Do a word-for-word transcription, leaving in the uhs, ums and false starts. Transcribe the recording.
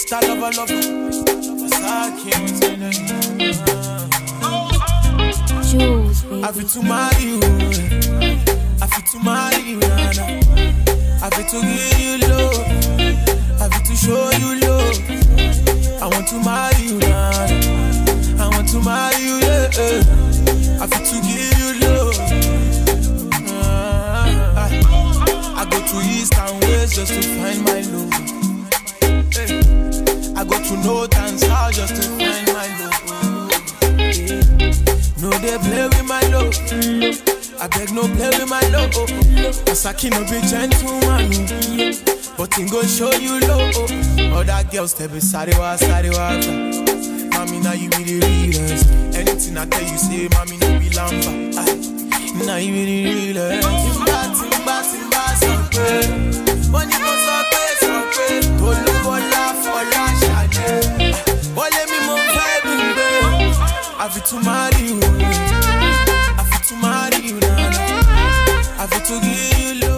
Mister Lover Lover, Jules, baby. I feel to marry you, I feel to marry you, Nana. I feel to give you love, I feel to show you love. I want to marry you, Nana. I want to marry you, yeah. I feel to give you love. Uh, I, I go to east and west just to find my love. Hey. I go to north and south just to find my love. Hey. No, they play with my love. I beg no play with my love. Asaki no be gentleman, but he go show you love. Other girls tell me sorry wa sorry wa. Mommy now you be the realest. Anything I tell you say, mommy no be lamba. Now you be the realest. Timba timba timba sope, money go sope sope. Tolu bola fola shade. Ole mi mo vibe be. I feel to marry you. I feel to marry you, Nana. I feel to give you love.